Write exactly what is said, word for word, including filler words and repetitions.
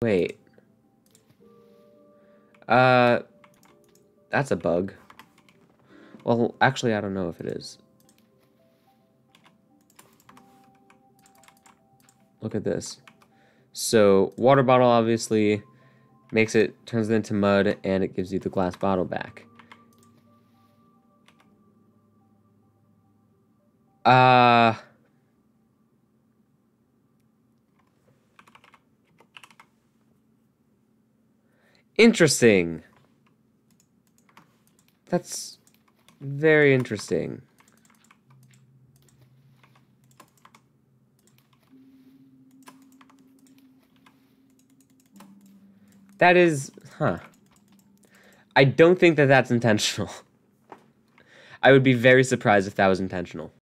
Wait. Uh, that's a bug. Well, actually, I don't know if it is. Look at this. So, water bottle obviously makes it, turns it into mud, and it gives you the glass bottle back. Uh... Interesting. That's very interesting. That is, huh. I don't think that that's intentional. I would be very surprised if that was intentional.